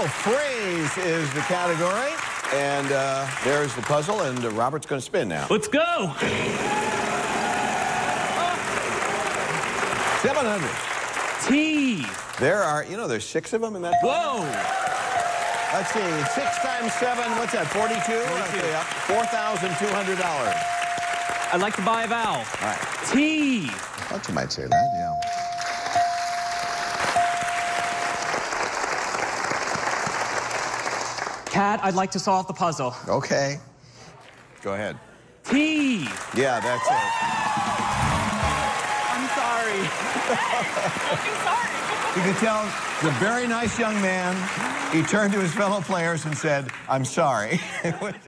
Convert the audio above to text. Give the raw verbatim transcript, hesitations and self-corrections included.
phrase is the category. And uh, there's the puzzle, and uh, Robert's going to spin now. Let's go. seven hundred. T. There are, you know, there's six of them in that. Whoa. Let's see, six times seven, what's that, forty-two? forty-two. Okay, four thousand two hundred dollars. I'd like to buy a vowel. All right. T. I thought you might say that, yeah. Cat, I'd like to solve the puzzle. Okay. Go ahead. T. Yeah, that's it. I'm sorry. I'm sorry. You can tell he's a very nice young man. He turned to his fellow players and said, I'm sorry.